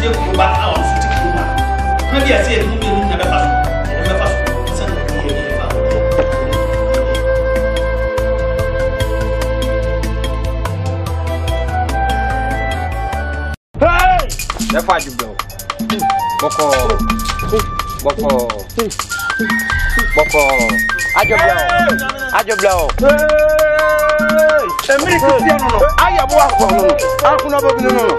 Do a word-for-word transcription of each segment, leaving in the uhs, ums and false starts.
tie ko ba a o so ti ko ba na dia se e mu bi na be fa so e be fa so se na ko ye fa hey le fa ju bro boko boko boko ajo bro ajo bro hey emiri Cristiano no aya bo akọ no akọ na bobi no no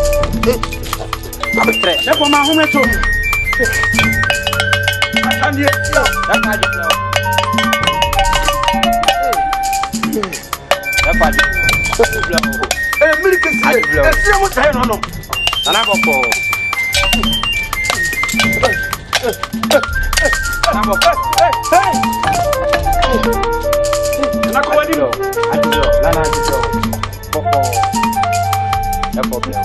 abetre le ko ma hume to atani e ti o le fa ju bro le fa ju bro emiri Cristiano e ti mo sai no no ana boko Namo hey hey na ko wadi lo adiyo na na adiyo boko e problem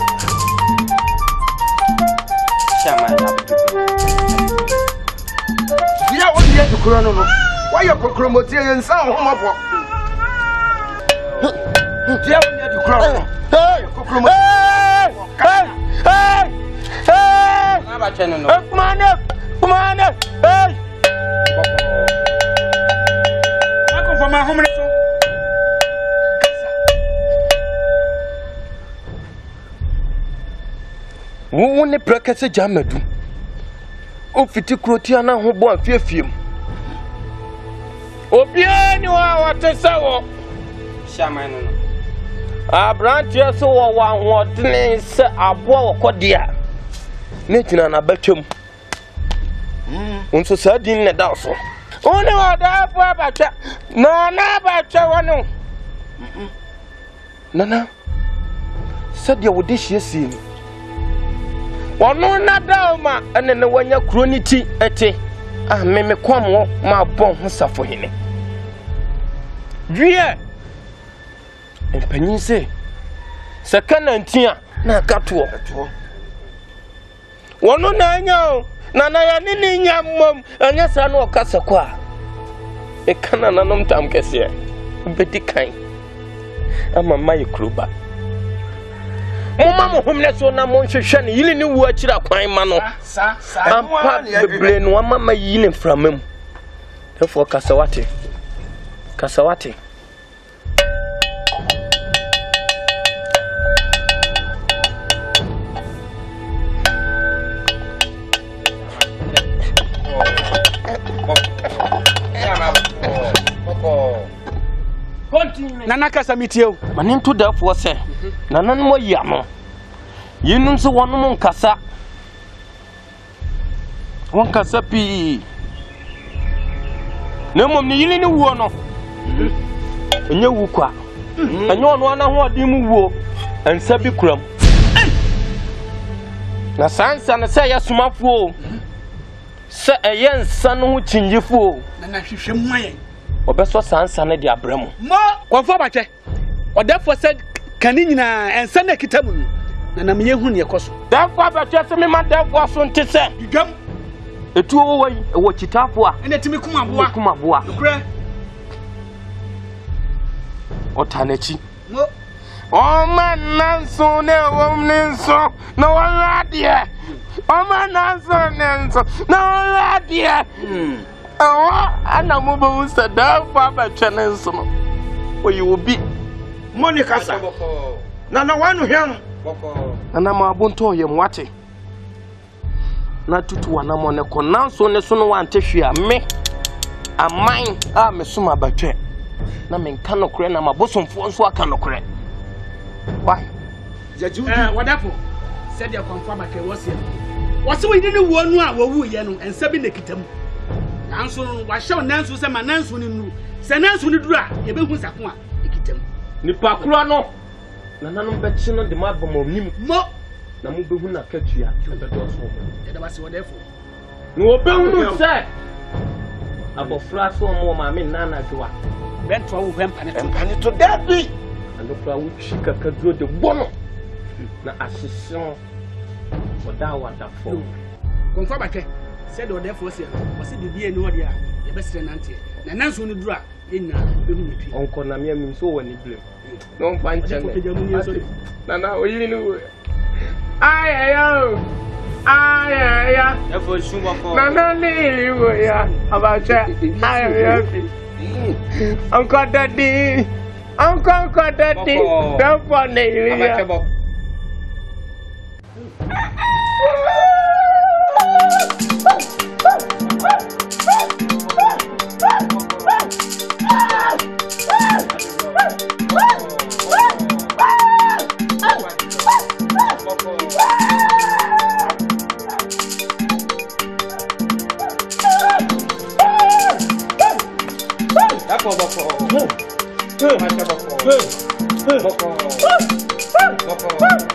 chama ya dia wodi e kuro no no why you kokoro motie yen san ho mafo dia wodi e kuro no hey kokoro mo hey hey hey na ba chene no come on come on hey for my home so wo ne prakase jamadu o fiti krotia na ho bo afiafiem obia ni wa watesawo shaman no abrantia so wo wa hodne se abo wokodia ne tina na batwam mm unso sadin ne daso One wa da fa bacha no na bacha wono nana sadia wodi hyiesi ni wono na da ma ene ne wanya kroniti ete ah me me kwamo ma bon ho safo hene wie empanyin se sekana ntia na gato wono na anya na na ya nini nyamom anya sa no kasa kwa e kana nanom tam kese bedi kan ama mai kluba mama mo humne so na mo hwehwe ne yili ni wu akira kwan ma no sa sa ampa bebre no mama yili framam therefore kasawate kasawate Nana kasa mitio manin to da fo se nanan mo yamo yinum se wonum nkasa won kasa pi na mom ni yili ni wuo no enye wu kwa enye ono na ho odi mu wuo ansa bi kuram na sansa na se ya sumafo se eyensa no ho chinjifo na na hwehwe mwaye obeso sansa ne de abramo mo konfo bache odefo said kani nyina ensa na kitamu na na me hu ne ekoso defo bache se me ma defo so ntese gigam etu wo wai wo chitafo a ene timi kuma boa kuma boa okre otanachi mo o man nanso ne wo mnenso na wo radie o man nanso nenso na wo radie mm oh ana mo bo sada fa ba channel so no oyi obi Monica sa na na wanu hwem boko na ma abunto ye mwate na tutu wana mo ne konanso ne so no wante hwia me aman a me suma batwe na me nka no kure na mabosomfo nso aka no kure wa jaju eh wadafo said ya konfa ba ke wose wose we ni wo nu a wo wu ye no ensa bi ne kitamu nanso wa hyew nanso se ma nanso ni nuru se nanso ni duru a ye behu sako a ekitam nipa kuro no na nanom bechi no de ma bom nim mo na mo behu na katua bedo so ye da wase wodefo no obehu no se abofra so mo ma me nana dwa bento wo hempa ne to empane to dabi ando fra wo chika kadro de bono na asison oda wada fo konfa bakwe said o therefore say o se bibie ni odi a ye besere nante na nanso ni duru a ye nyina be mu twi onko na me am so wani blame no fan channel na na o yiri ni Ay yo. Ay ya. E fo shuma ko. Na na ni wo ya. Abacha. Ay ya. Uncle Daddy. Uncle Uncle Daddy. Don't funny you. Abacha bo. Boko boko. Abacha boko. Boko. Boko.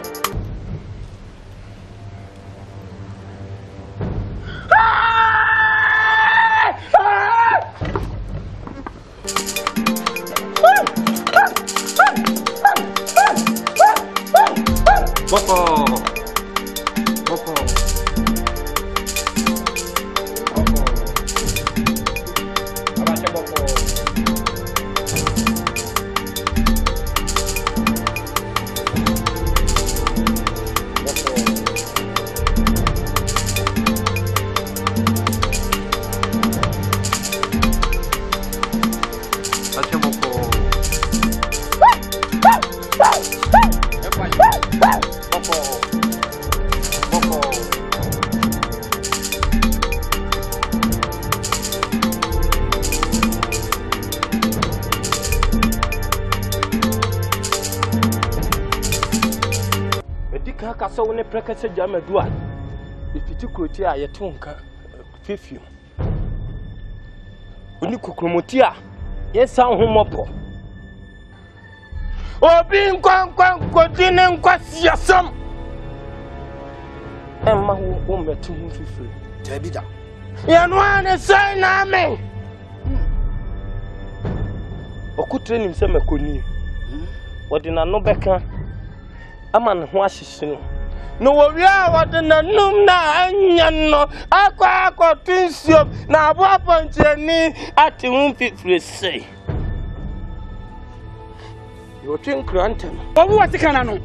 Boko. Boko. Boko. Abacha boko. Kasa wone prekasa jama duwa ifiti kroti a yetonka fefio oni kokromoti a yesa homopo obi nkwankwan kodine nkwasiasam emma wo metu hu fefio tabida ya no ane sai na me okutre nim se makoni wodi na no beka ama ne ho ahyehye no wo wi a wode na num na anya no akwa akwa tunsiom na abo aponcheni ate hu fifire sei yo twin krantam obu watikana no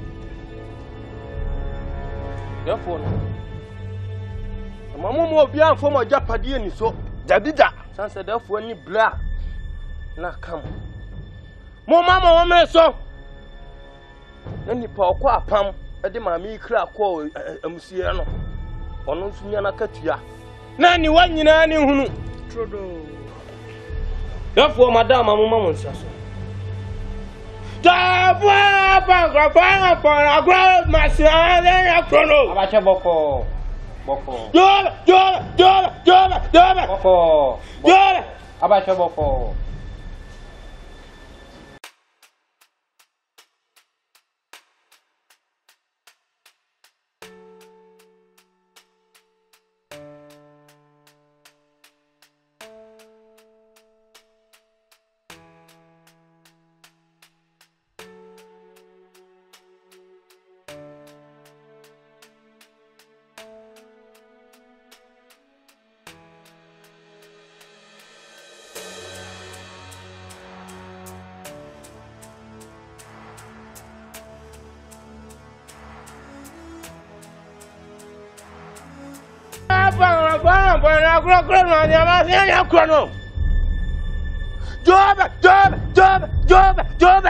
therefore no amamu mo obi anfo mo japade ni so dabida sanse therefore ni bla na kam mo mama wo me so na nipa okọ apam ede maami kra akọ amusie no ono nso nya na katua na ni wanyina ni hunu trodo dafo madam amuma mo nsa so dafo pa pa pa agro masia le ya krono Abacha boko. Boko. yo yo yo yo yo Boko. yo Abacha boko. Bang bang bang agro agro na nyama sia ya krono job job job job job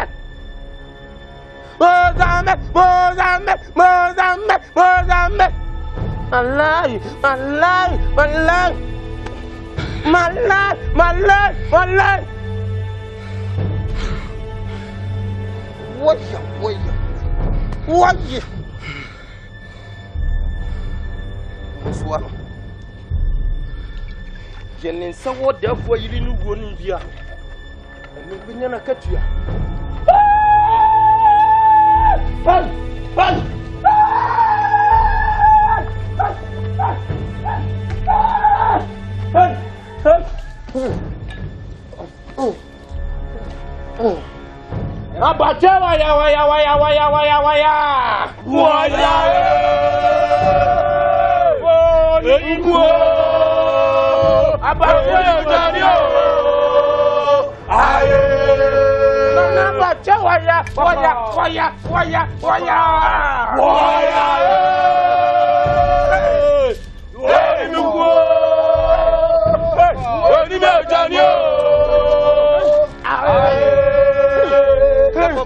Mozambique Mozambique Mozambique Mozambique Allah Allah Allah Malai malai malai Waya waya Waya Swallow Jenin sawo dafo yiri nu wo nu bia enu binya na katua Bang bang Abacha waya waya waya waya waya waya waya Iguo Abacha Dario Aye Nana Abacha waya waya waya waya waya waya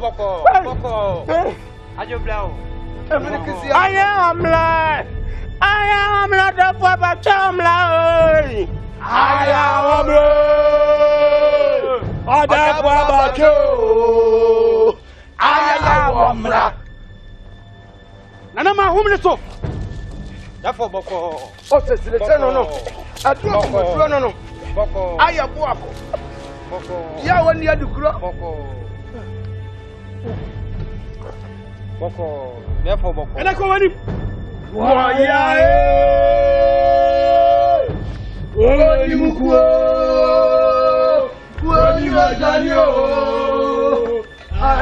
boko, boko. Ajo blau. I am like, I am not the Papa Chamla. I am the Papa Joe. I am like, Nana, whom so. Therefore, boko. Oh, no, no. I don't know. No, no. Boko. I am Boko. Boko. Yeah, when you do grow. Boko. Boko. Therefore, boko. And I call him. Why, yeah. Oh, you go. When you are Daniel. I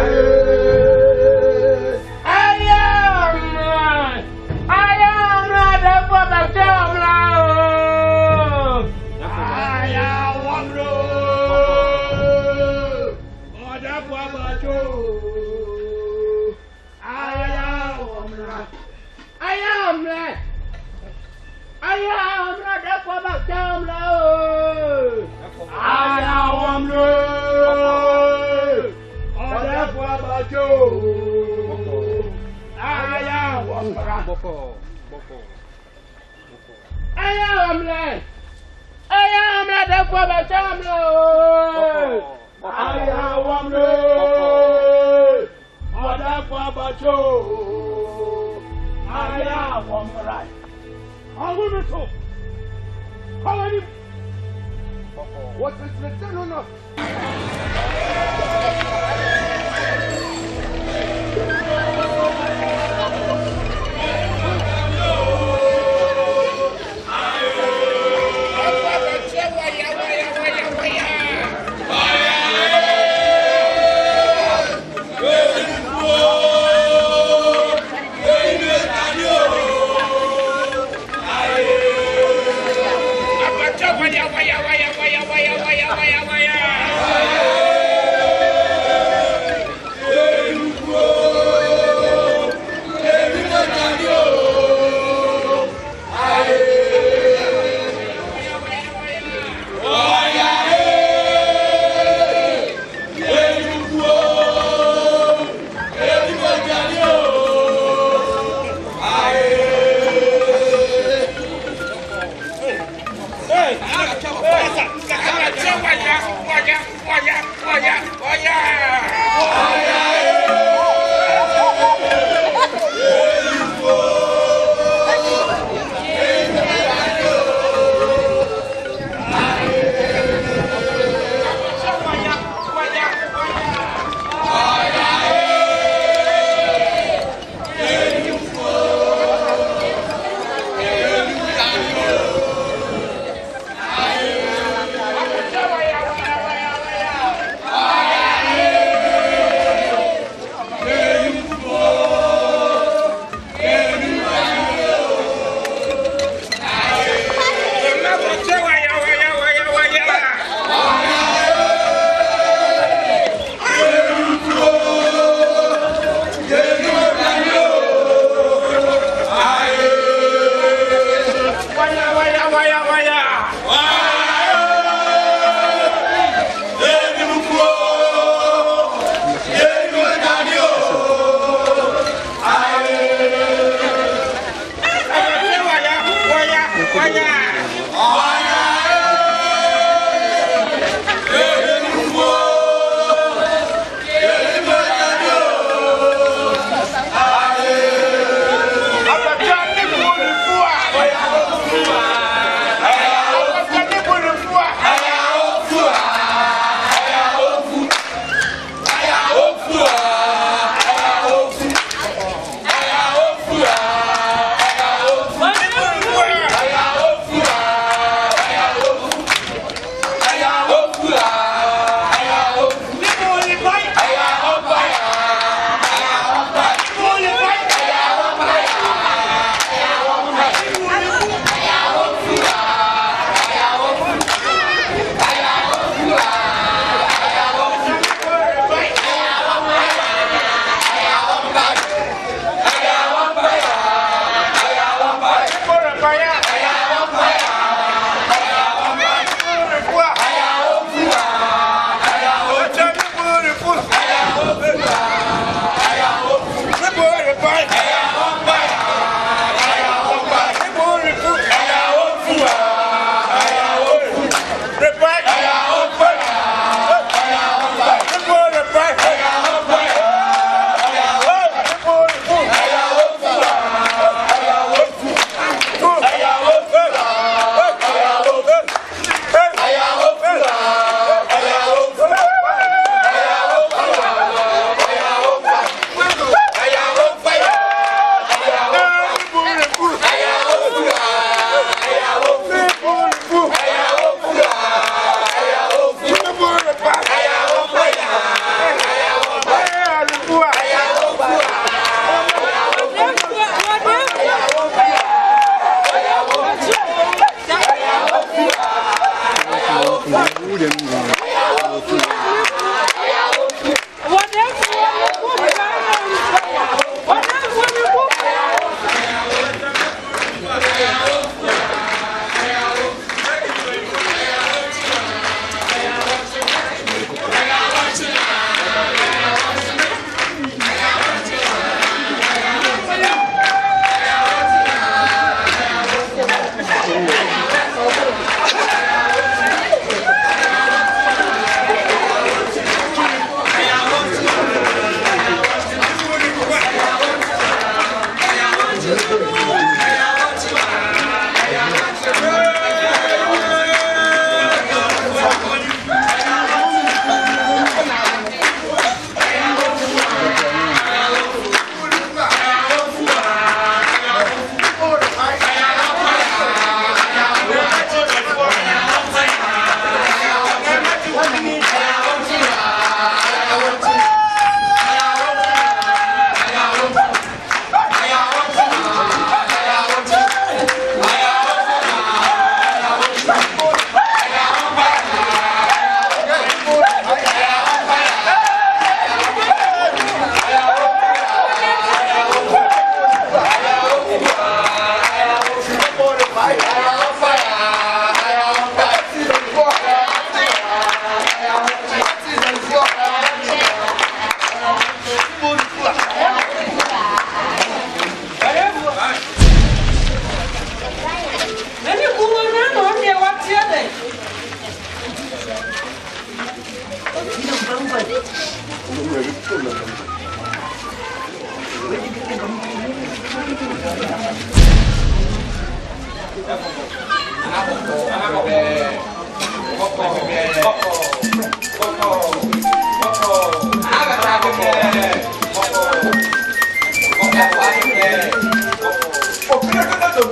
am. I am not a Papa Chamla. I am one road. Oh, that Papa Joe. I am one. I am not. I am not a Papa Chamla. I am one road. Oh, that Papa Joe. I am one. Boko. Boko. I am like, I am not the Papa Chamlo. I am one road. Oh, the Papa Joe. I am one right. How will you so? How are you? What is the no no?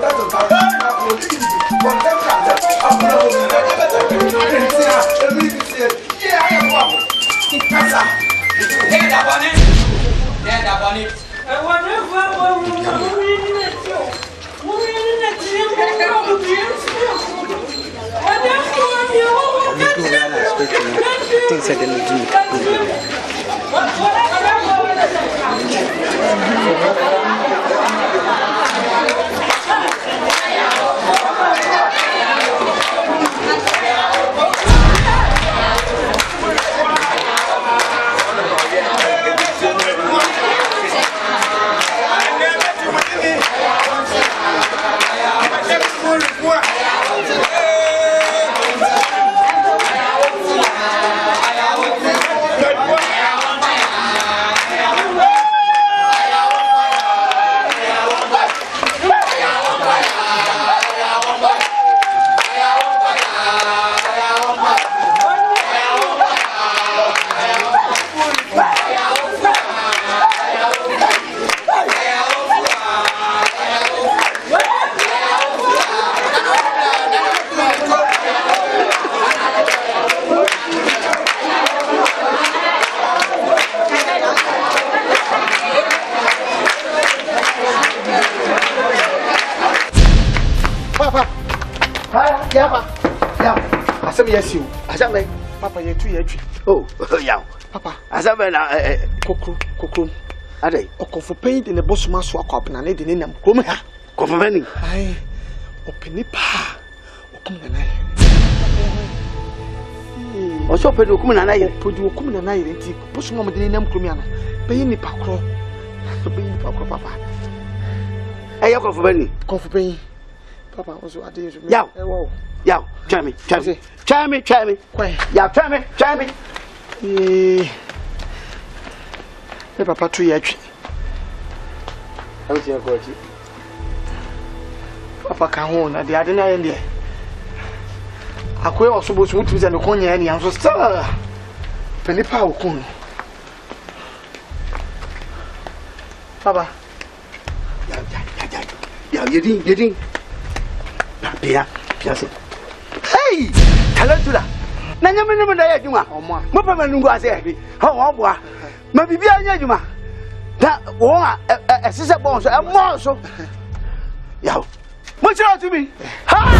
Yes, you. As I may, Papa, you're too yet. Oh, yeah, Papa. As I may, Coco, Coco, are they? Or for paint in the boss must walk up and I need in them. Come here. Come for many. I open it. Come and I. Or so, Pedro, come and I put you come and I didn't push Mamma Dinam Cumiana. Pay me Pacro. Pay me Pacro, Papa. I go for many. Come for pay. Papa was what is yeah. Yeah, try me, try me, try me, try me. Yeah, try me, try me. Eh, Papa, three actually. How's your coach? Papa can't hold at the other end there. I quit also supposed to be the corner and I'm so stir. Penny Pow Kun. Papa. Yeah, yeah, yeah, yeah, you didn't, you didn't. Yeah, yes. Hey, Talatula. Nanya me no na yadwuma. Mo pa manungu ase abi. Ha wo boa. Ma bibia anya adwuma. Da wo a esese bon so e mo so. Yaw. Mo chira to me. Ha!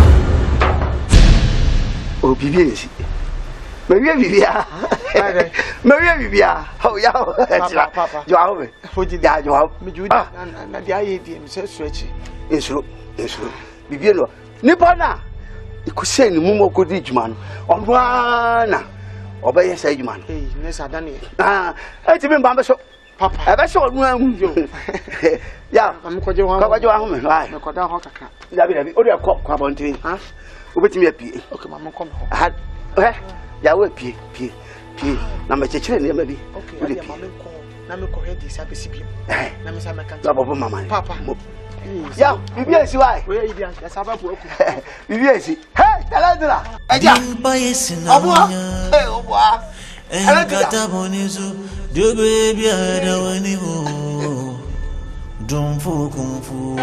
O bibia esi. Ma wi bibia. Ma wi bibia. Ho yaw. Chira. Jo awo me. Foji da jo awo. Me judi na na dia ye di me se suachi. Esuro, esuro. Bibia no. Nipa na ikuse ni mumo kodi djuma no onwa na obeye sa djuma no eh nesa daniel ah eti me mba so papa ebe so onu ahu ya am ko je ho ko je ho me ai me ko da ho kaka dabi dabi o de ko kwa bontin ha obetimi apie okay mama kom ho ha eh ya we pie pie pie na me chechire ne ma bi o de pie na me ko he di sa besi bi eh na me sa me kan baba mama papa yeah, bibi esi why? We ibi an kasaba po oku. Bibi esi. Hey, Taladra. Eja. Obo. Eh, obo. Taladra bonizu. Do baby ada wani ho. Don't fu kung fu.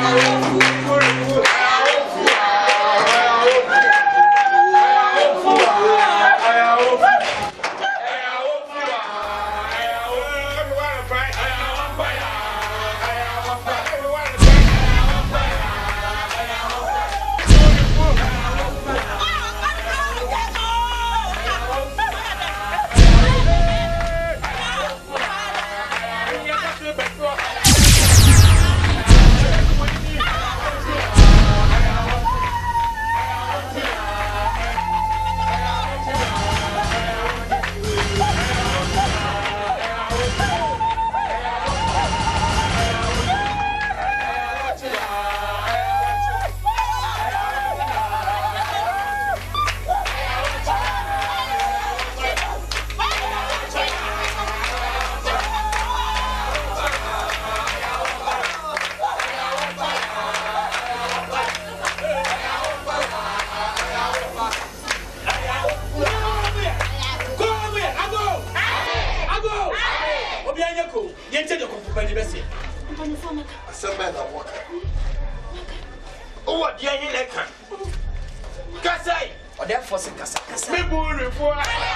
what the hell like Kasai or therefore say Kasa Kasa me buru for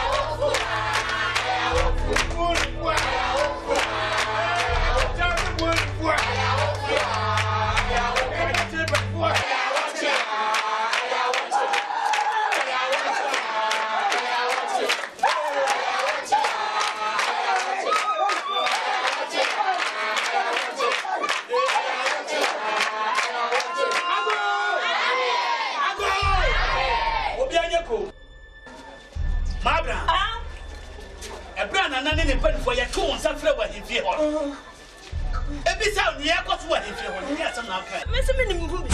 Mabra. Ah. A brand and an independent for your two and some flavor in fear. Every sound the air cost what if you want to get some now. Miss Minimum.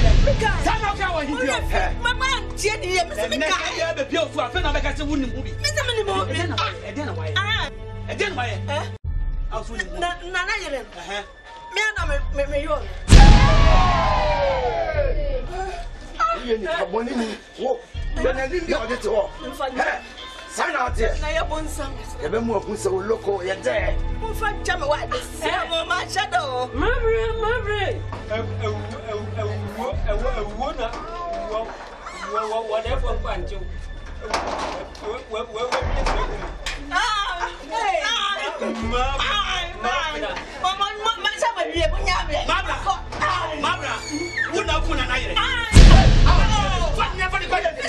My man, Jenny, Miss Mika, the pure for a friend of a wooden movie. Miss Minimum. I don't know why. I don't know why. I was with Nana. Me and Sign out here. Now you're born some. You've been more so local. You're there. Who find Jammy White? My shadow. Mabry, Mabry. Whatever punch you. Ah, hey. Mabra, Mabra, who now put an iron? What never the better?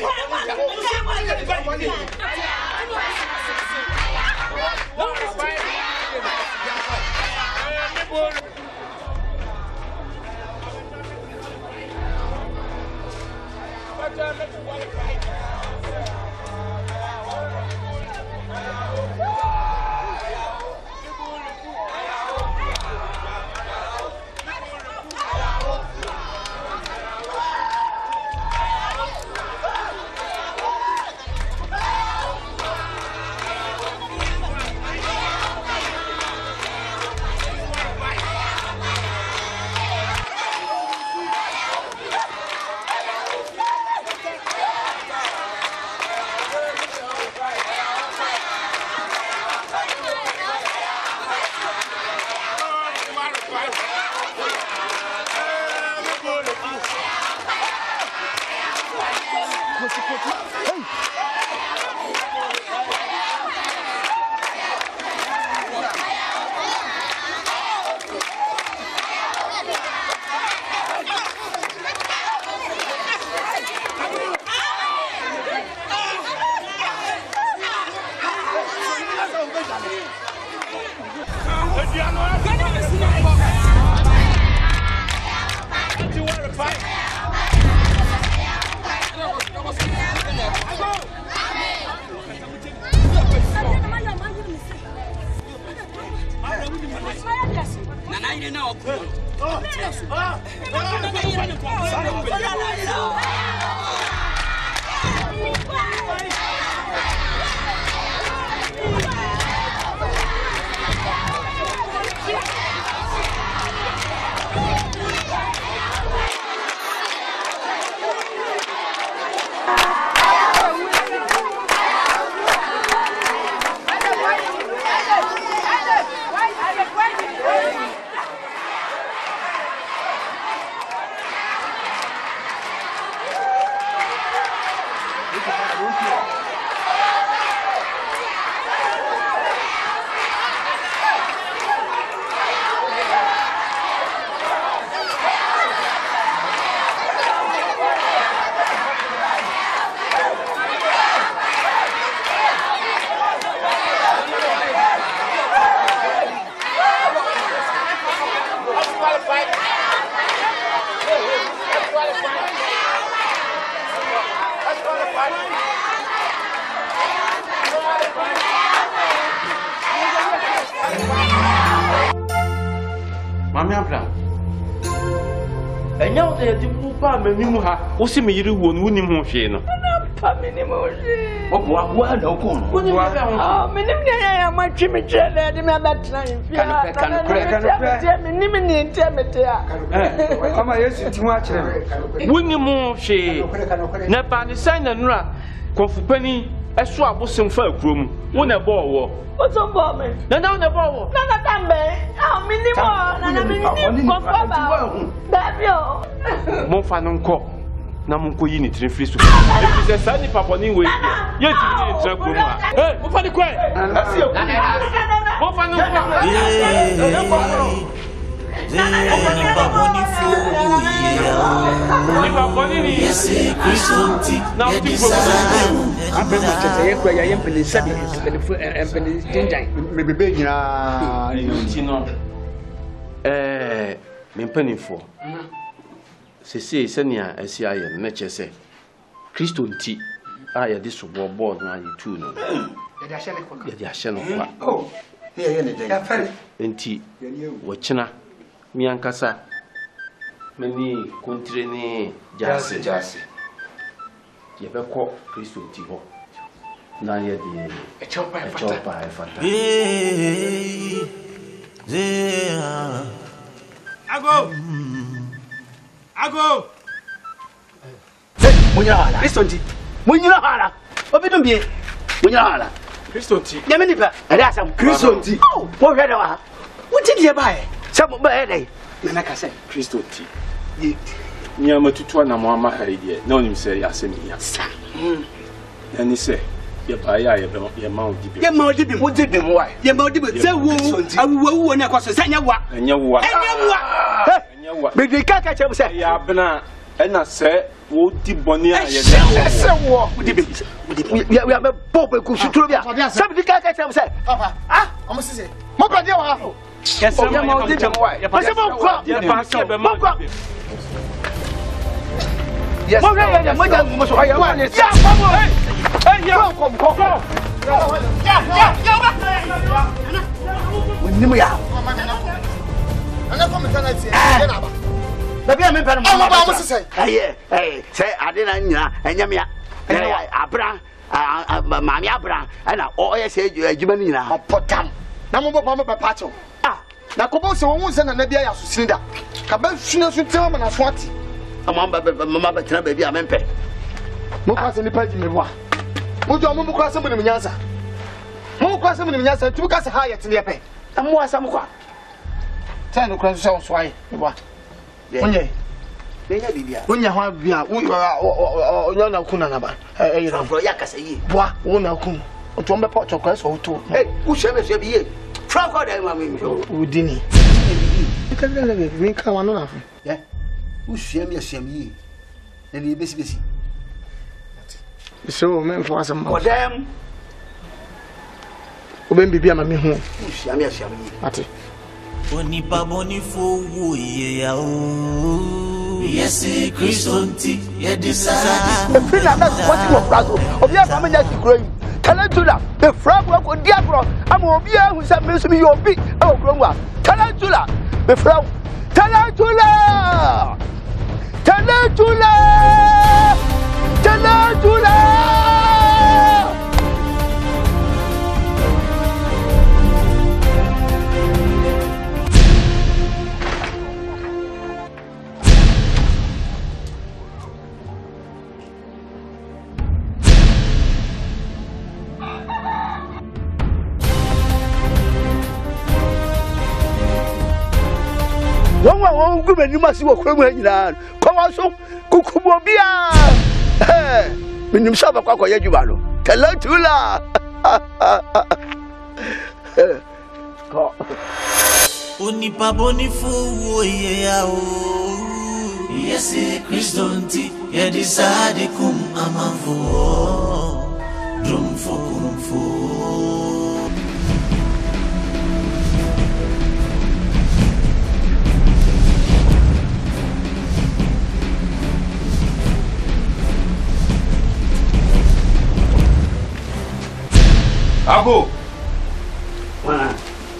Mami Abra. And now they do Papa Menimuha, who see me you won't win him home. Papa Menimuha. Oh, what? No, oh, Menim, my Jimmy Jet, at that time. Come on, yes, too much. Win him home, she. Never the sign and run. Coffee penny. Eso abosom fa akurom. Wo na bo wo. What's up, Bob? Na na na bo wo. Na na tambe. Ah, minimo. Na na minimo. Ko baba. Babio. Mo fa no nko. Na mo nko yi ni tiri free so. If you say ni papa ni we. Ye ti ni tra kurom a. Hey, mo fa ni kwai. Asi aku. Mo fa no nko. Ni papa ni fu ye. Ni papa ni ni. Yes, Christianity. Na o ti problem. Abe mo chete ye kwa ya yempele sabi mpele empele jinjan. Me bebe nyina Ti no. Eh, me mpanifo. Sese senia asi aye na chese. Kristo nti a ye de sobo board na ye tu no. Ya dia shele kwa. Ya dia hye no kwa. oh ye ye ne den ya fere Nti wo kina mi ankasa mani kontre ni jase jase ye be ko Kristo nti ho na ye de E chopa e fata. chopa e fata. Hey, yeah. Ago. Ago. munyira hala Kristo nti munyira hala obidum bie munyira hala Kristo nti nyame nipa ade asam Kristo nti oh wo hwede wa wuti die bae sam ba ede na na kase Kristo nti ye ni amatutu na mo ama ha ide na onim se ya se ni ya sa ya ni se ye ba ya ye be ye ma odi bi ye ma odi bi mo di bi mo wa ye ma odi bi se wo awu wo na kwaso se nya wa enya wa enya wa enya wa be de ka ka che se ya bena ena se wo di boni a ye se se wo odi bi we we be pop ku suturo bia se be ka ka che se Papa. ah Omo sise. Mo pa dia wa. ya se ye ma odi bi mo wa ye pa se mo kwa ye pa se be ma yes mo ye ye mo ja mo so ya wa ne ya pa mo eh ya ko ko ko Ya ya ya. ni mo ya Ana ko me kana tie. Ya na ba. da bia me pere mo Omo ba mo sise. aye eh se ade na nyina enyam ya abra maami abra na o ye se adwuma ni nyina Opotam. Na mo bo mo be pa cho. ah Na ko bo se won se na na bia ya so sinida. Ka ba hwina so tem ma na so ati. amamba mama ba tena ba bia mempe Mo kwa se ni pa ji me bo a. Mo jo mo mo kwa se mo ni nyansa. Mo kwa se mo ni nyansa tu ka se ha ye tene pe. amu asam kwa Tell no kwa so so ai. Me bo a. Onye. benya bibia Wonya ho bia wo yo na kuna na ba. Eh eh. fro ya kasa yi Boa, wo na kun. O to mbe pa cho kwa so to. eh ku shebe shebe yi fra kwa da ma me Udini. Ka ka le mi ka wa no na fu. eh u shebe ya shebe yi na ni besi besi So men fo asem ma. kodam O ben bibia ma me hu. u shebe ya shebe yi Ati. Oni pa boni fo wo ye ya o. Yes, Christianity. Ye decide. free na na what you of prazo obi afa me nya sikro yi talentula e fra bu ko dia bro ama obi ahu se me so mi obi e wo kro nwa talentula e fra talentula talentula talentula won wa won gu mani ma si wo kro mu anyina ko wa so kukubo bia eh minim sha ba kwakọ ye juba lo talentula ko Oni pa boni fo wo ye ya o. Yes, Christianity. Ye decide kum amanfo. Drum fo kum fo. Ago wana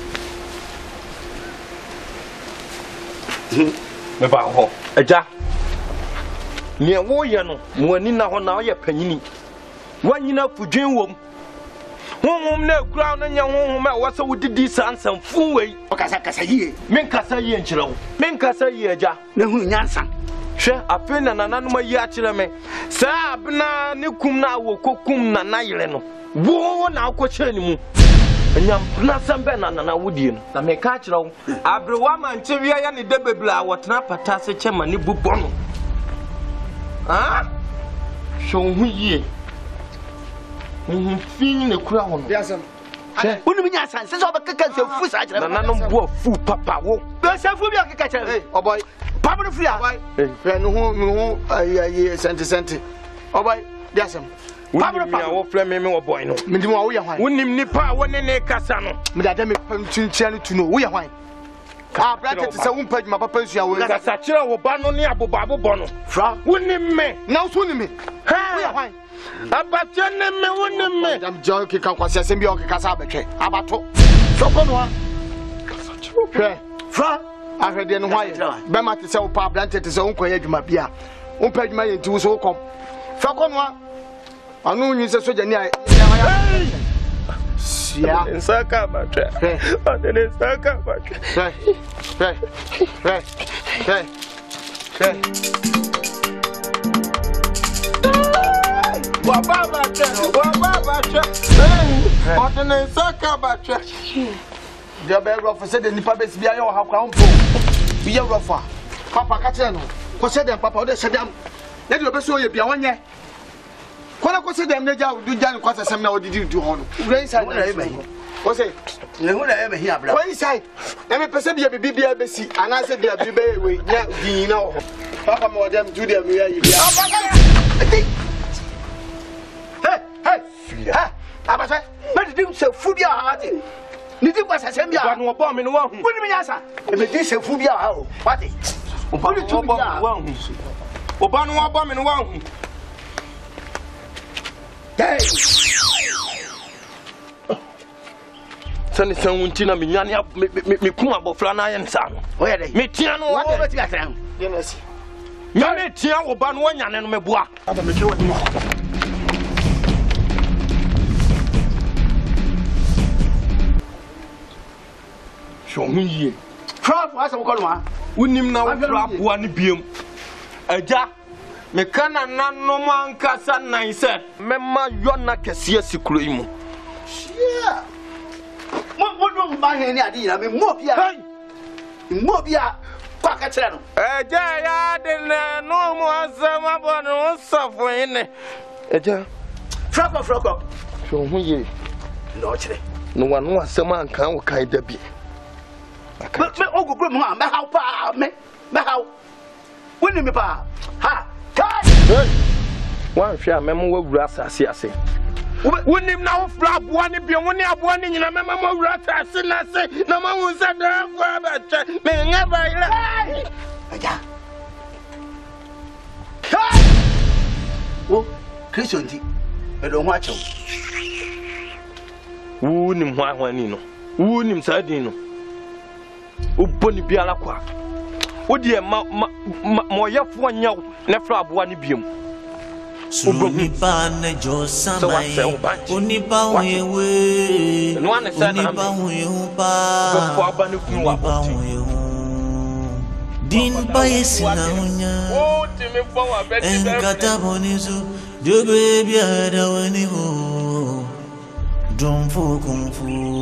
me ba ho eja ne wo ye no mo ani na ho na wo ye panyini wanyina fudwen wom honhom na kura no nya honhom a wo se wodidi sansam fu wei o kasa kasa yi men kasa yi enkyerɛ wo men kasa yi eja na hu nyansa hwe afi na nana no mayi akire me sa abna ne kum na wo kokum na na yire no wo na akɔkye ni mu nyam na sambe na nana wodie no na me ka akire wo abrewa ma nchewia ya ne de bebla wotena pata se chema ne bubɔ no ah hwe hu yie mhm fin ne kura wo no biasam wonu mi nya sanse so ba kaka se fu sa akire nana no bo fu papa wo be se fu bi akaka akire oh boy pabro free ah fe no hu no hu ayi senti senti oh boy biasam pabro pa wo frɛ me me wo boy no me ndi mo wo ye hwan wonim nipa wo ne ne kasa no me da me pamtuntia no tu no wo ye hwan ah bracket se wo mpa djuma papa sua wo kasa kire wo ba no ne aboba abobɔ no fra wonim me na wo so ni me wo ye hwan abache ne me wonim me am jo ki kan kwase asem bi o kasa abetwe abato soko no ha kasa kire fra ahwede no hwaye be ma te se wo pa bracket te se wo nkoye djuma bia wo mpa djuma ye nti wo so kom fa ko no anu nyi se soja ni a sia nsaka batwe ade nsaka batwe hey hey hey hey hey wa baba batwe wa baba batwe ade nsaka batwe dia be ro for se de nipa besi bia ye wo hakwa mpo bi ye ro for papa ka tire no ko se de papa o de se dem na de obeso ye bia wonye kola ko se dem na ja du ja ni kwasa sem na odidi du ho no ure inside na e be o se le hu na e be hi abra ko inside e me pese bia bibi bia besi ana se bia bibi be we nya din na ho papa mo dem do dem ya yi bia hey hey ha abase me di se fu bia ha ati ni di kwasa sem bia no bo me no wa hu woni me nya sa e me di se fu bia ha o wati o bo ni tu bia wa hu o ba no wa bo me no wa hu hey sani san wunti na me nyane me kum abofra na ye nsa no o ye dey me tia no wa be ti atran ye na si nya me tia wo ba no wanyane no me boa aba me kire wani so hu yie trap wa se ko no ma unim na wo fra boa ne biem aja me kana nanom ankasa nan se mema yona kese asikuro yi mu yeah mo mo do ba he ni adi na me mo bia mo bia kwa ka kire no aja ya de na no mo asama bono sofo ine aja trap of rock up so hu yie no kire no wa no asama ankan wo kan da bi me me ogugro mu ha me how pa me me how woni me pa ha hey wan hwe a memo wawura asase ase wonim na wo fra aboa ne bia woni aboa ne nyina memo wawura asase na se na ma hu sa da kwa ba che me nga ba ira aja wo Christian ti e do ho achew wonim ho ahwani no wonim sa din no uboni biara kwa wodi ma mo yefo nyaw na fra aboa ne biam Sunipa ne josamai Unipa uyewe Unipa uyeupa Unipa uyeu Dinpa yesina unya Enkata bonizu Diobe biada waniho Domfu kumfu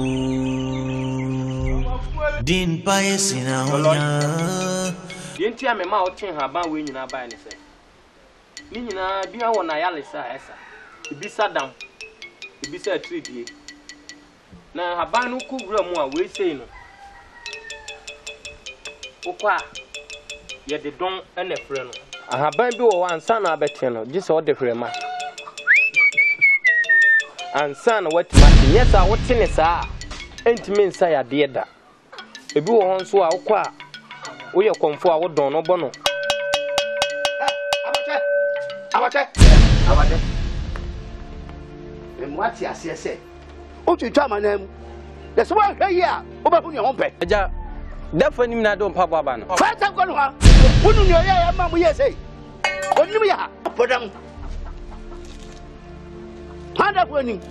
Dinpa yesina unya Yenti ame ma otin haban we nyina ba ni se ni nyina bia wona yalesa esa ibisa dam ibisa tridie na haban no kubura mu a we sei no okwa ye de don ene frɛ no haban bi wo ansa na abɛte no gise wo de frɛ ma ansa na watima yesa wote ne saa entimi nsa ya de da ebi wo hon so a okwa wo ye konfo a wo don no bo no abate abate me mwati asese o tu twa manam de so wa hwe yi a wo ba hu ne ho pe aja dafa nim na do mpa baba no fa ta ko no ha wonu ne oya ya ma mu yese onim ya podam handa ko nim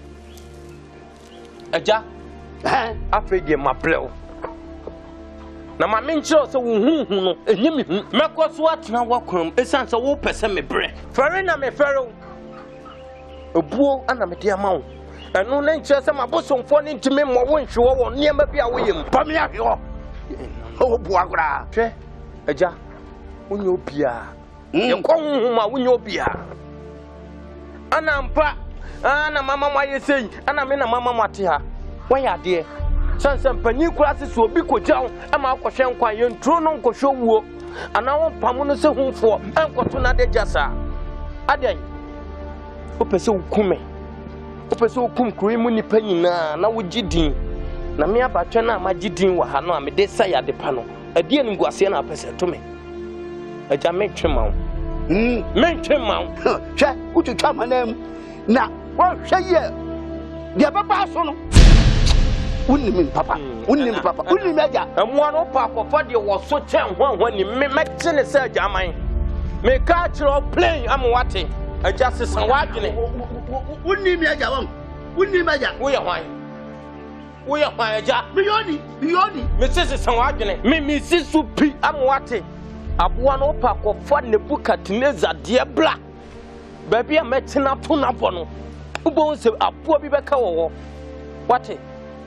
aja eh afi de mapleo na ma menkyerɛ sɛ wo hu hu no ɛnyɛ me hu mɛkɔ so atena wakram ɛsiane sɛ wo pɛ sɛ me brɛ fɛre na me fɛre wo ebuo ana me de ama wo ɛno na nkyerɛ sɛ mabosomfoɔ ne ntumi mmɔ wo nhwewɔ wɔ nneɛma bi a woyɛ mu pa me ahwɛ hɔ wo bua koraa hwɛ agya wonyɛ obiaa yɛkɔ honhom a wonyɛ obiaa ana mpa ana mama mo ayɛ sɛyi ana me na mama mo ate ha wɔyɛ adeɛ sɛn sɛ mpanyin kora se so obi kɔgya wo ama akɔhwɛ nkwan yɛnturo no nkɔhwɛ wuo anaa wo mpamo no sɛ humfoɔ ɛnkɔto no adagya saa adɛn wopɛ sɛ wokume wopɛ sɛ wokum kuro yi mu nnipa nyinaa na wogye din na me abatwɛ no a magye din wɔ ha no a mede sa yɛ ade pa no ɛdeɛ nimguaseɛ na apɛ sɛ to me agya mentwe ma wo mentwe ma wo hwɛ wotwitwa amana mu na wɔhwɛ yɛ deɛ bɛbaa so no wunnim papa wunnim papa wunnim agya ɛmoa no pa akɔfa deɛ wɔ so kyɛn hwanhwa ni me mɛkye ne sɛ agya aman meka kyerɛ plane ama wate agya sesan wadwene wunnim agya wɔn wunnim agya woyɛ hwan woyɛ hwan agya meyɔni meyɔni mese sesan wadwene me mesi so pi ama wate aboa no pa akɔfa Nebukadnezar deɛ bla baabi a mɛtena to nabɔ no wobɛhu sɛ aboa bi bɛka wɔ hɔ wate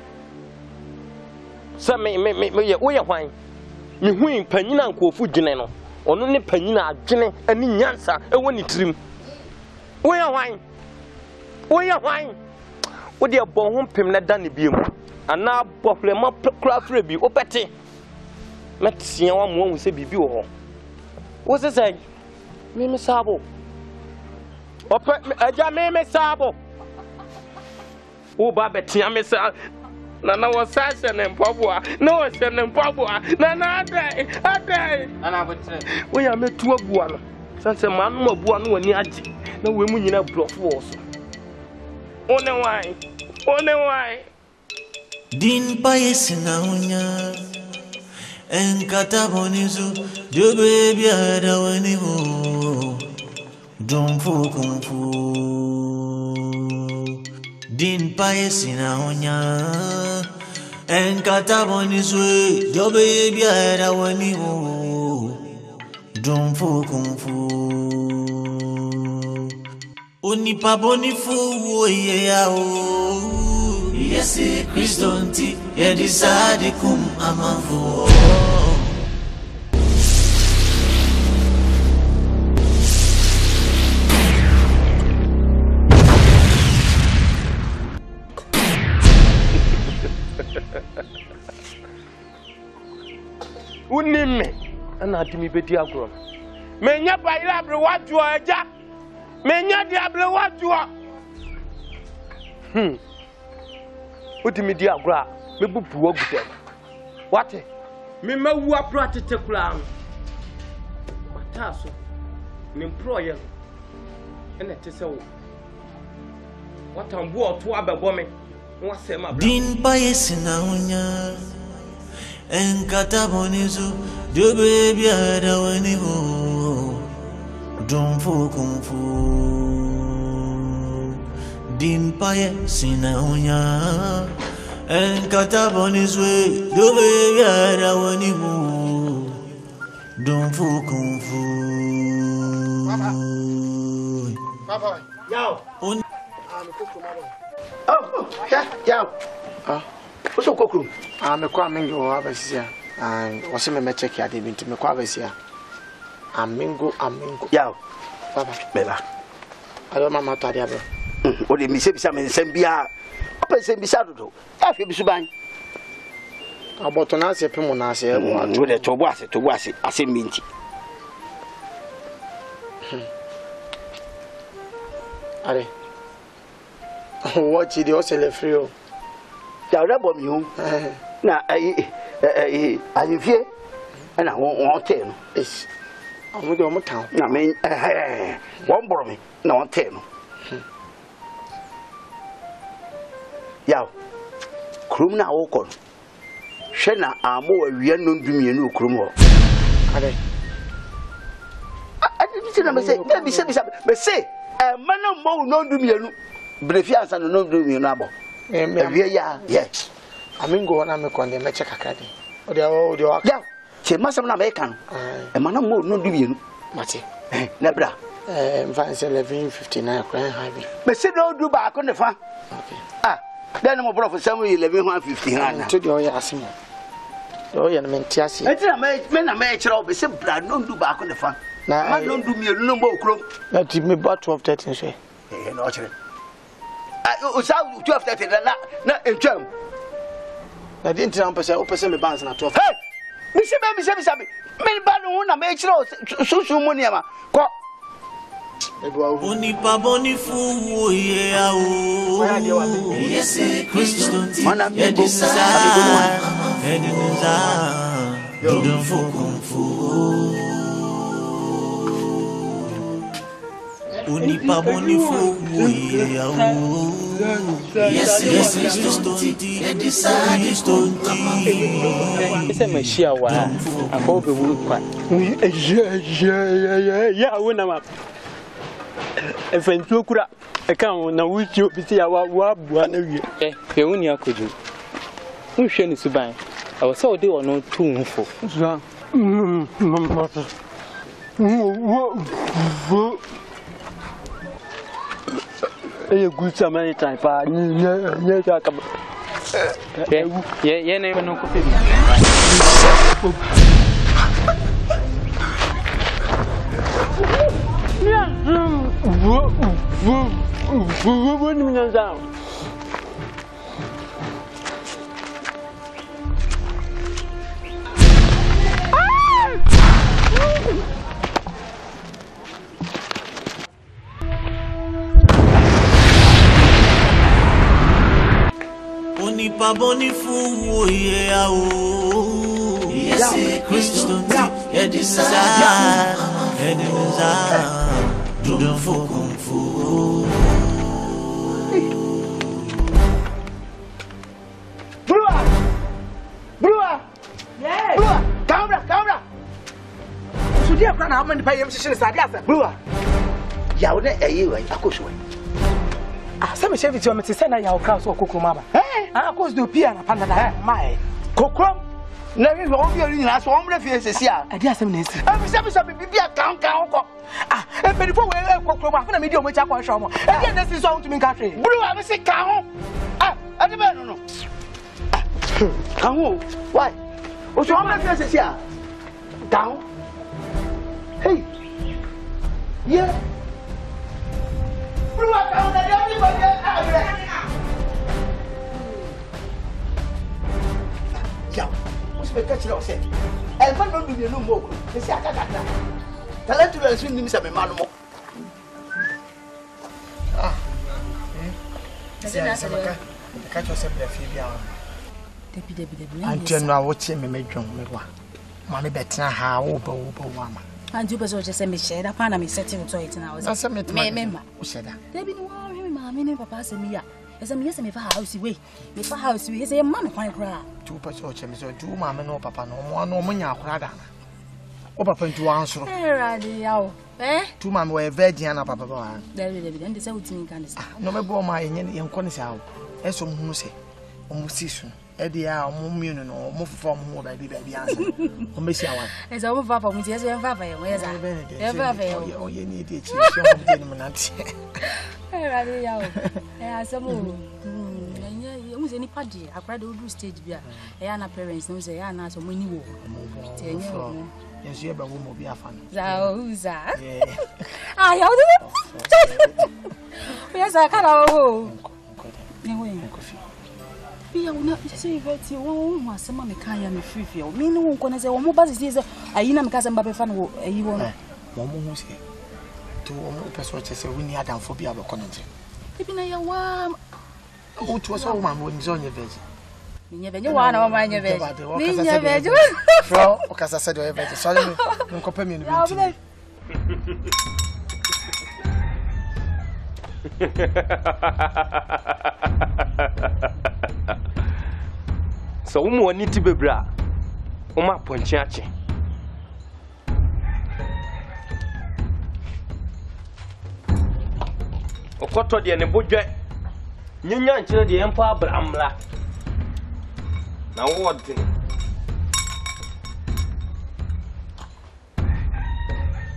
sɛ me me me me woyɛ hwan me hu panyina nkɔfu dwene no ɔno ne panyina adwene ani nyansa ɛwɔ ne tirim woyɛ hwan woyɛ hwan wode bɔ ho pem na da ne biem ana bɔhwɛma kura frɛ bi wopɛte mɛteɛ wa mo hu sɛ bibi wɔ hɔ wo sɛ sɛ me me sabo ɔpɛ agya me me sabo wo ba bɛteɛ me sa na na wo sa hye ne mpaboa na wo hye ne mpaboa na na adai adai ana botre wo ya metu abua no sanse ma no abua no wani agye na we mu nyina blofo wo so one why one why din pa yesina unya enkata bonizu de baby ada wani ho don't fu kung fu din pa yesina unya enkata bonizu de baby ada wani ho don't fu kung fu oni pa bonifu wo ye ya o Yesi Kristonti ye decide kum amavo Unime ana adimi bedi agro menya bayira abre watu aja menya di abre watu hmm Udi di agro me bubu ogudem wate me mawu apro atete kula an wataso me mpro ye ene tese wo watambu oto abebo me wasem abra din pa yesina unya enkata bonizu de baby ada wani ho don't fu kung fu din pa yesina unya enkata bonizu de baby ada wani ho don't fu kung fu papa yao on ah me kokro mama oh ya yao ah Oso kokru ah me kwa mingo abasia ah wose me me check ya de bintu me kwa abasia amingo amingo yao papa bela ayo mama to ade abe o de mi se bisa me nsem bia o pe se bisa dodo afi bisu ban aboto na ase pe mo na ase e mo o de to bo ase to bo ase ase minti are what did you say free o ya ora bo mi hu na eh eh ayefie na won te no es amu de omo tan na me eh won boro mi na won te no ya krum na wo ko hwe na amo awie no ndumie no krum ho are adi bi se na me se bi se bi se me se eh mana mo no ndumie no brefi ansa no ndumie no abo eh me awie ya yes amingo na me konde me check akade o de o de o ya che masam na me kan e mana mo no du bienu mate na bra eh mfa eleven fifty-nine kran ha bi me se do du ba ko ne fa ah then mo bro for eleven fifty-nine to de o ya asimo de o ya na menti ase e tira me me na me kire o be se bra no du ba ko ne fa na ma no du mienu no bo okro na ti me ba twelve thirteen so eh no kire ah o sa twelve thirteen na na entwam na di ntina mpese o pese me balance na twelve hey mi se be mi se mi sabe me ba no na me kire o susu mu ne ma ko Onipa bonifu oye a o Yes Christo ti e desire e desire Dudun fokunfu Onipa bonifu oye a o Yes Christo ti e desire Christo ti Ese me shia wa akọ be wu kwa ye ye ye ya wo na ma efentu okura e kan na wuchi obiti ya wa wa bua na wie eh fe woni akoju nhwe ni suban e wo se ode ono tu nfo so eh good Samaritan pa ni ni ta ka ye ye ne no ko fe Wo wo wo wo ni minyanza. Onipa bonifu oye a o Yes Christo ti e desire e desire Dudun fokunfu Brua Brua yeah Brua camera camera so dia kra na ha mani pa yem hihire sade asa Brua ya wo ne eyi we akoso we ah se me chef ti o me ti se na ya o kra so kokoro ma ba eh ah cause do pia na panda na mai kokoro na wi wo bi ori nyina so wo mre fie sesi a ade asem na esi e bi se bi so bibia kan kan ko ah e pe fo we kokoro ma na me di o mo cha kwa hwe mo e dey na si so on to me ka hwe Brua me se kan ho ah ade be no no kan ho why o so wo mre fie sesi a down hey yeah Brua kan na dey bi ba dey abre ya be catch you say e man no do me no mo ko e si aka kata talent be so nim se me ma no mo ah eh se se maka ka cho se bre fi bia debi debi debi anti no a wo che me medwon me wa ma me betra ha wo ba wo ba wa ma anti be so che se me share pa na me setting to it na wo se me me ma wo sheda debi ni wa me ma me ne papa se mi ya esa me yesa me fa house we me fa house we esa ye ma me kwan kra tu pa so che me so tu ma me no papa no mo no mo nya akora da na o papa ntu wa ansoro eh radi yawo eh tu ma me we virgin na papa ba debi debi ndi se utimi kan dis no me bo ma yenye yen ko ne se awo e so mu se o mu sisu e dia o mu mienu no o mu fofo mu ba bi ba bi ansa o me si awa esa o mu fa fa mu ti esa yen fa fa yen esa yen fa fa yen o ye ni di chi se mo bi ni mo na ti eh radi yawo eh asamu you say ni padi akra de do stage bia e na parents no say ya na so mani wo ti enye wo yes ye ba wo mo bi afa no za o za ah ya do yes akara wo ni wo bia una say veti wo wo asema me kan ya me fifi o me ni wo nko na say wo mo ba say say ayi na me ka say mba be fa no ayi wo no mo mo hu say to wo mo person che say we ni adam phobia be kononje ebi na ya wa o tu so ma mo nzo nye veji nye veji wa na ma nye veji ni nye veji fro o kasa se do e veji so me nko pa mi no bi so wo mo ni ti bebra o ma ponchi ache okoto de ne bodwe nyanya nkyere de empa abramla na wode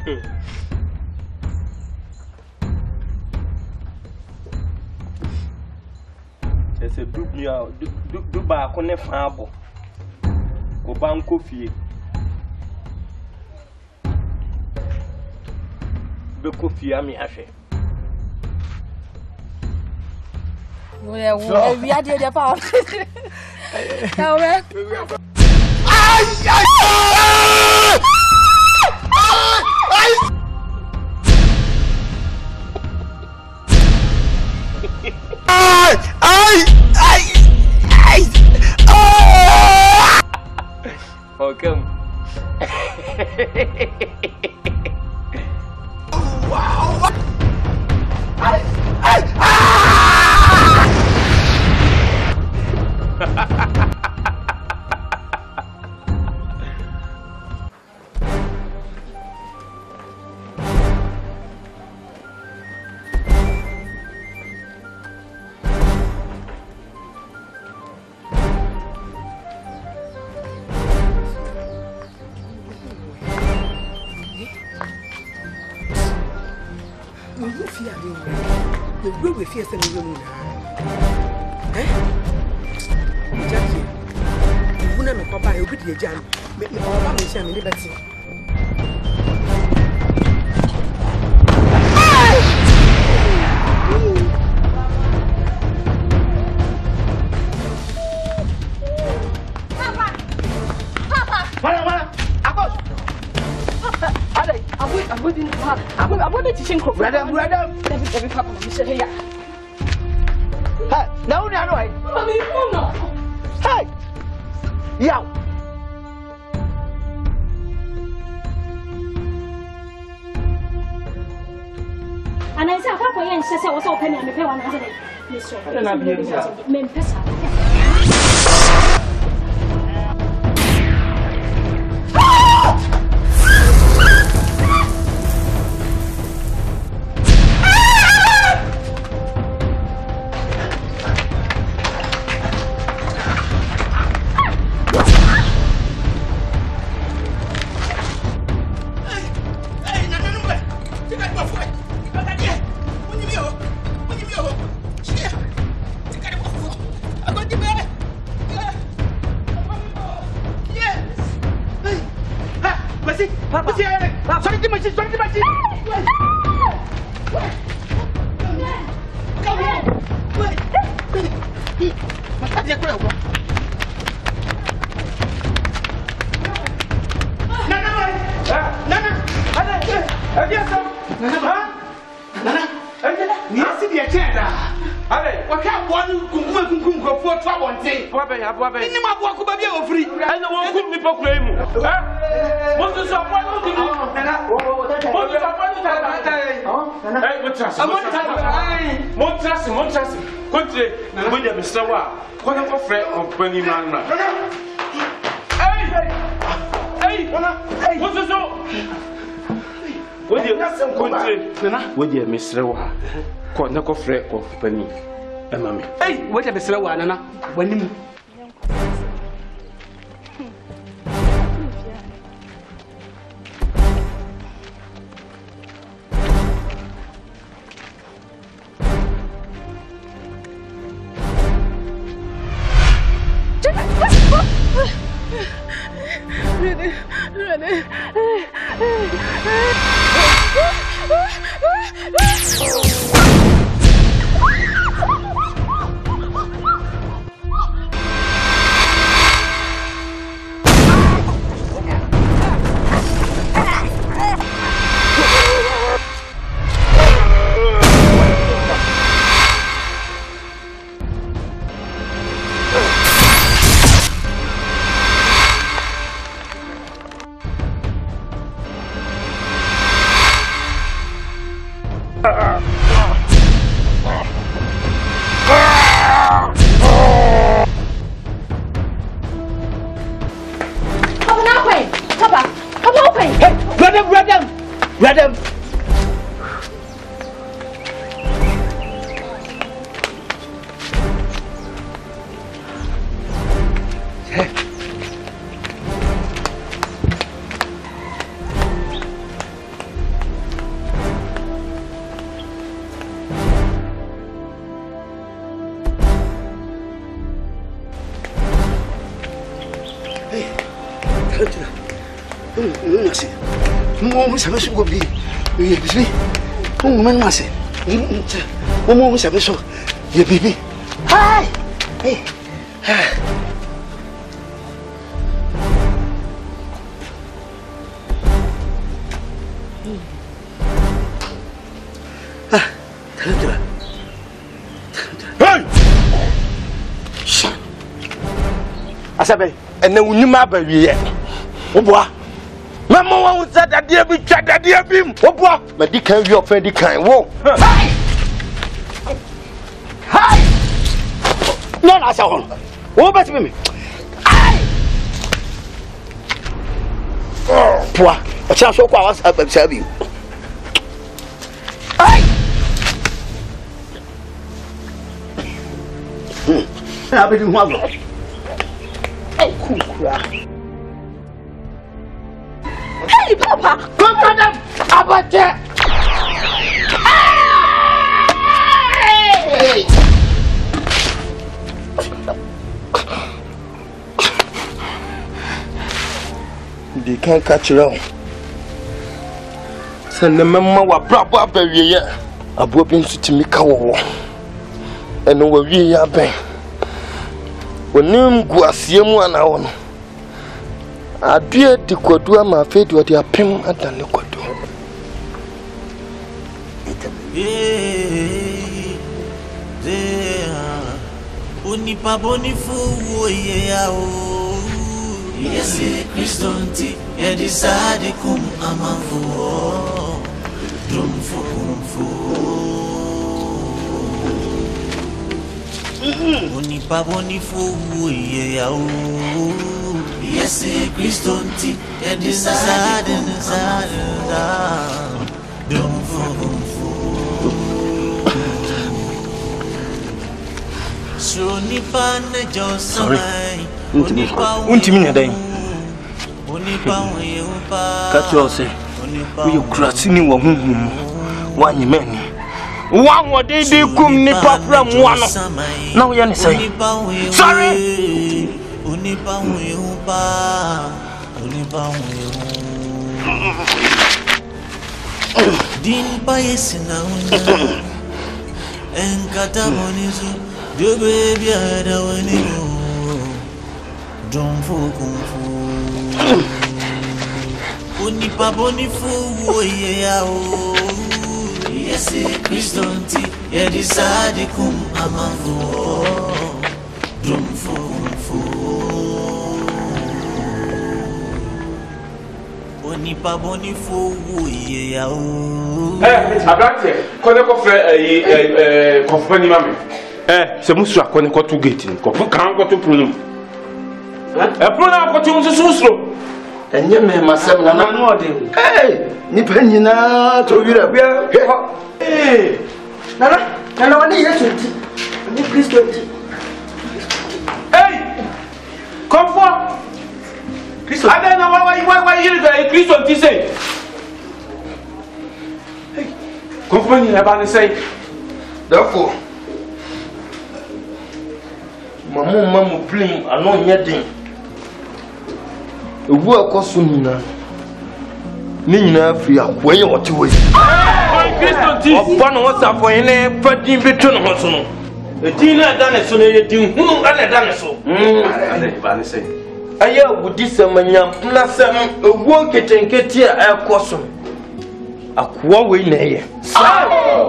Ese du bia du du ba ko ne fa abo. Ko ban ko fie. Be ko fie ami ahwe. Wo ya wo wi ade de pa. Ka we. Ai ai. Ai ai ai ai. Okay. Wow. Ai ai ai. We fear some of them. Eh? Jackie, you wouldn't know Papa, you could be a jam. Make me all about me, Shammy, liberty. Papa! Papa! Mana, mana? Aku. Ada, aku aku di aku aku di teaching group. Brother, brother. Tapi tapi Papa, mesti saya. Hey, now ni ano ay? Mami, no. Hey! Yaw! Ana isa fa ko yen sese wo so pe ni me pe wa na de. Ni so. Na bi ni sa. Me pesa. Company man. Hey! Hey! Hey! What's this? What do you country? What do you miss Rewa? Quite not afraid of company. And mammy. Hey, what are the Rewa, Nana? When you Ready, ready. Madam. Merci. Moi, ça me fait oublier. Oui, bébé. Oh, mais moi, c'est. Oh, moi, ça me fait. Oui, bébé. Aïe! Hey! Ah! Calme-toi. Hey! Asabe. And then we knew my baby. Oh, boy. Mamma won't say that dear be chat that dear beam. Oh, boy. But they can't be offended, kind. Whoa. Hey! Hey! No, that's all. What about me? Hey! Oh, poor. A chance of hours up and serve you. Hey! Hmm. I'll be doing one. Oh, cool. Hey, Papa! Come on, about that. Hey! They can't catch you. Send the mamma were proper up a year. A broken to me cow. And over we are bang. When you go a see one hour. I dear the Quadua, my fate, what your pim at the Quadua. Unipa bonifu yeah oh yes Christonti ya disade kum amavu drumfu kumfu Unipa bonifu yeah oh yes Christonti ya disade disade drumfu kumfu Sorry. Unti minya dai. Catch you say. We you crashing in one hum. One man. One what they do kum ni from one. Now you say. Sorry. Unipa uyupa. Unipa uyupa. Din pa yesina una. Enkata monizu. The baby I don't want to don't focus. Unipa bonifu yeah oh yes Christonti ya disade kum amavu don't focus. Unipa bonifu yeah oh eh abate kone ko fe eh eh company mame eh c'est monsieur kone ko to gate ni ko kan ko to problem eh problem ko to susuro enye me masem na na no de eh ni pa nyina to wira bia eh nana nana wani yesu ti ni Kristo ti hey come for Kristo ada na wa wa wa yiri ga Kristo ti say hey company na ba ni say therefore mamu mamu plim ano nyedin ewu akoso nyina ni nyina afiri akwaye wote we Kristo ti opa no wasafo ene padin betu no ho so no edin na da ne so no yedin hunu ana da ne so mm ana ba ne say aya wudi samanyam na sam ewu ketenketi a akoso akwa we na ye ah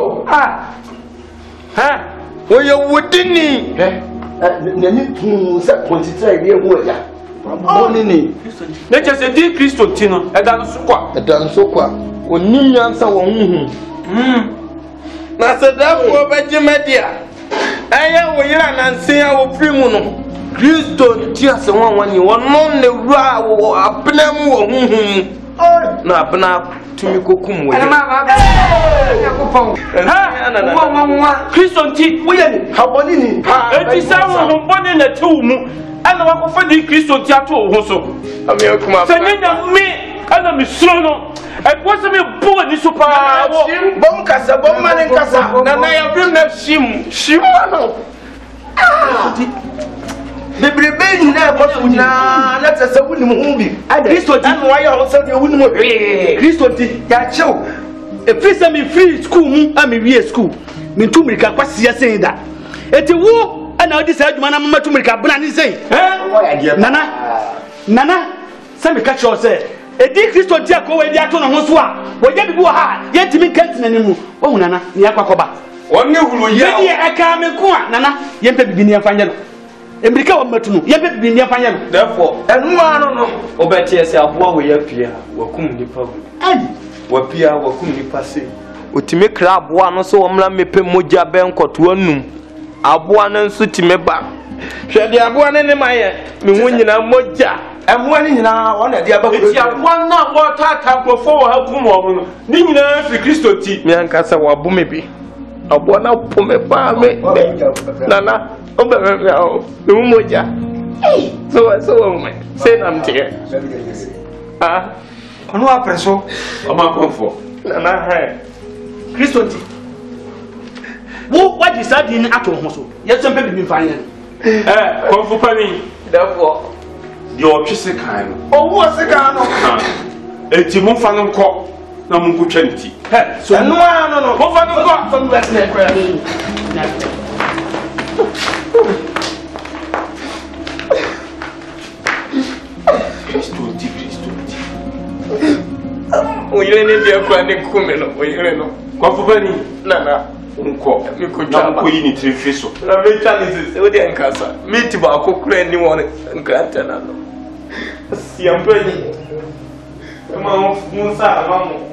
ha wo ye wudi ni eh nani tu sa kontita ile wo ya Boni ni. Na chese di Kristo ti no, e da no so kwa. E da no so kwa. Onim nyansa wo huhu. Mm. Na se da fo ba jimadia. Aya wo yira na nse a wo primu no. Kristo ti ase wan wan ni wono ne wura wo apena mu wo huhu. Na apena tumi kokum wo. Ana ma ba. Yakopon. Ha. Wa wa wa. Kristo ti wo ye ni. Ha boni ni. E ti sa wo boni na ti wo mu. Ana wako fadi Kristo ti ato ho so ami akuma se nyanya me ana mi suro no e ko se me bo ni so pa wo bom kasa bom mane kasa na na ya brim na shim shim no bebrebe nyina ko so nyina na tse se wuni mu hu bi Kristo ti an wa ya ho se de wuni mu hwe Kristo ti ya chew e fi se mi free school mu a mi wie school mi tu mirika kwasia sen da eti wo ana odi sa adwuma na mama tu mirika bna ni sen eh nana nana se mi ka che o se edi Kristo ti akowe di ato no ho so a wo je bibi wo ha ye ntimi kantina ni mu wo hu nana ni akwakoba wonne huru ye ye aka me ko a nana ye mpa bibi ni afanya no America wa matuno ye be bibi ni afanya no therefore enu ano no obeti ese aboa wo ye pia wakum nipa gu ai wa pia wakum nipa se otime kra aboa no so womla mepe moja be nkoto anum aboa no nso time ba hwe de aboa ne ne maye me hu nyina moja emu ani nyina wona de aba ko ti aboa na wo tata krofo wo ha kum wo no ni nyina fi Kristo ti me anka se wa bu me bi aboa na po me ba me nana oba me o me moja so so wo say nam te ah ono apreso o ma konfo nana he Kristo ti wo what is that in ato ho so yes some people be fine eh konfo pani therefore your twese kan no o wo se kan no eti mo fa no nko na mo nkotwa nti so no no no mo fa no nko from west na kra Kristo ti Kristo ti o yire ne dia kwa ne kume no o yire no kwa fufani nana nko mi ko twa ko yi ni trifi so na me twa ni se o dia nkasa mi ti ba ko kura ni won nkanta na no siampa ni ma mo sa ma mo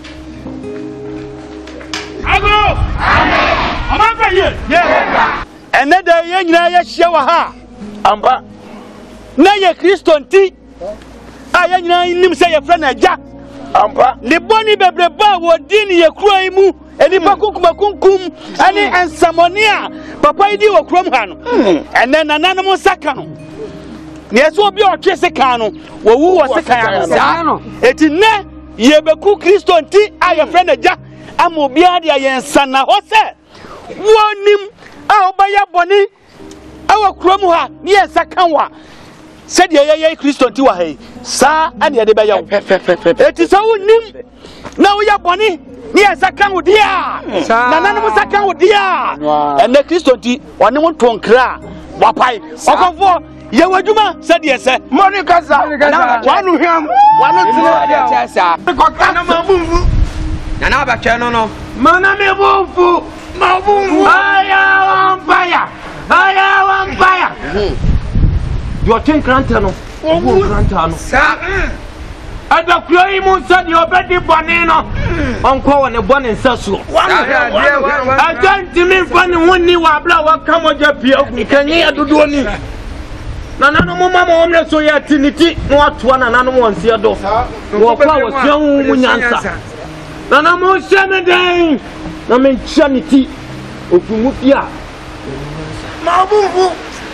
ago amen ama fa ye ye ene da ye nyina ye hye wa ha amba na ye Kristo nti a ye nyina nim se ye fra na agya ampa le boni bebreba wo di ni ye kura mu eni pa kunkuma kunkum ani ensamonia papa idi wo krom ha no ene nananom saka no ne so obi o twese kan no wo wu wo saka ya no eti ne ye beku Kristo nti a ye fra na agya ama obi ade ye nsana ho se wonim a obaya boni awa krom ha ne ye saka wa said ye ye Kristo nti wa he sa ane ye de be ya eti so wonim na wo ya boni ni asaka wo dia na nanu saka wo dia ene Kristo nti one wo tonkra wapai okofo ye wadwuma said ye se moni kasa wanu hwam wanu tinu dia chesa ko kana mabumfu na na ba twa no no mana me bumfu mabumfu aya wampaya aya wampaya your ten granta no wo granta no sa ada kuyi mu said you obedi bone no onko wona bone nsaso ajanti mi fani woni wa bla wa kamoja pia kanyi adodo ni na nanu mo mama omre so ya tiniti no atoa na nanu mo nsia do wo kwa wo sia mu nyansa na na mo sheme den na me chaniti ofumu pia ma bumbu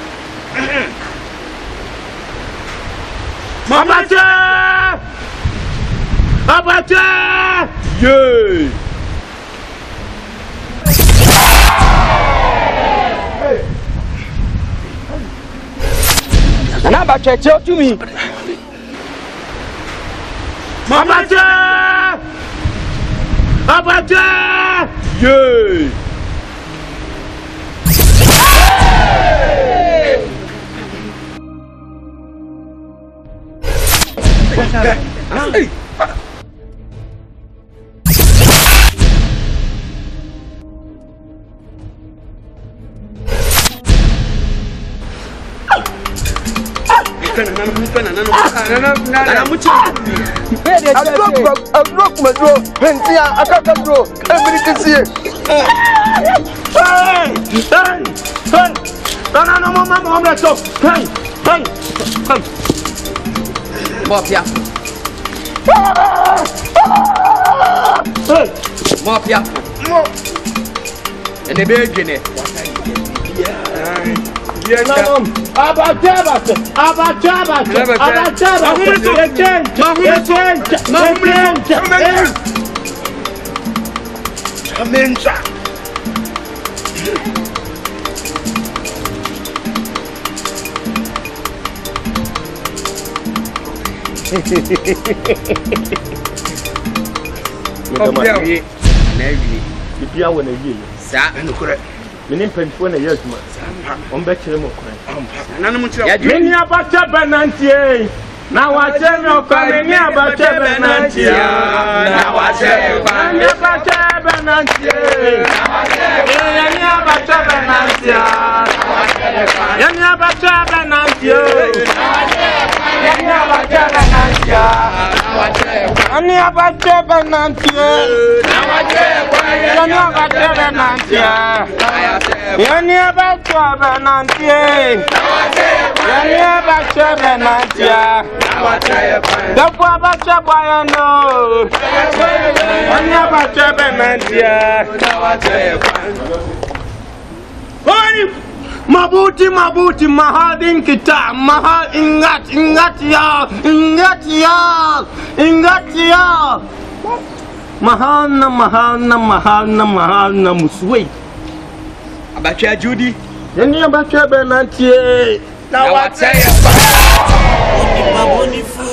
Abata! Abata! Yeah! And I'm about to tell to me. Abata! Abata! Yeah! Hey! Mafia. Mafia. And the beginning. Abachabas, Abachabas, Abachabas, Kompiawie. Na wie. Bibia wɔ na wie. Sa no kore. Mene mpanyifo na yɛ adwuma. On be kyerɛ mo kore. Nanu mo kyerɛ. Mene abacha benantie. Na wa kyerɛ me kwa mene abacha benantie. Na wa kyerɛ kwa mene abacha benantie. Na wa kyerɛ. Mene abacha benantie. Na wa kyerɛ kwa. Mene abacha benantie. Na wa kyerɛ kwa. Mene abacha benantie. Na wa kyerɛ kwa. Mene abacha benantie. Na wa kyerɛ kwa. Mene abacha benantie. Yani abacha benantie. Yani abacha benantie. Dapo abacha boyano. Yani abacha benantie. Hori mabuti mabuti mahadin kita mahal ingat ingat ya ingat ya ingat ya mahal na mahal na mahal na mahal na muswe. Abacha Judy. Yani abacha benantie. Na wa tell you. Oni fu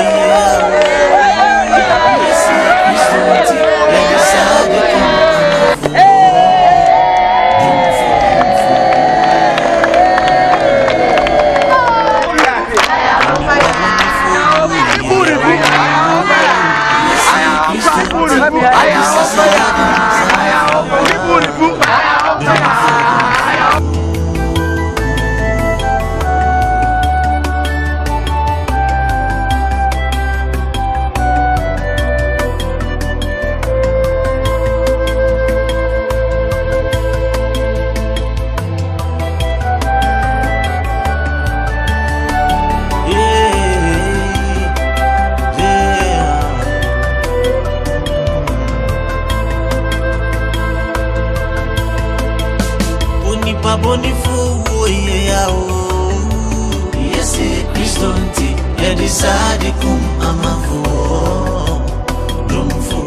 Bonifu yeah oh yes Kristo nti e decide kum amafo dumfu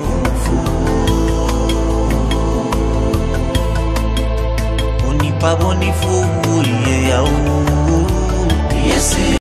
Oni pa bonifu yeah oh yes